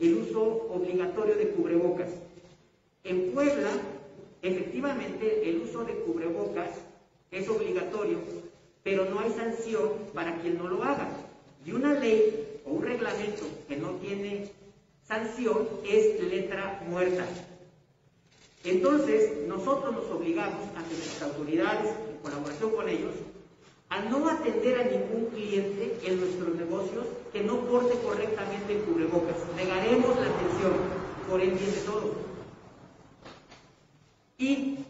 el uso obligatorio de cubrebocas. En Puebla, efectivamente, el uso de cubrebocas es obligatorio, pero no hay sanción para quien no lo haga. Y una ley o un reglamento que no tiene sanción es letra muerta. Entonces, nosotros nos obligamos ante nuestras autoridades, en colaboración con ellos, a no atender a ningún cliente en nuestros negocios que no porte correctamente el cubrebocas. Negaremos la atención por el bien de todos. Y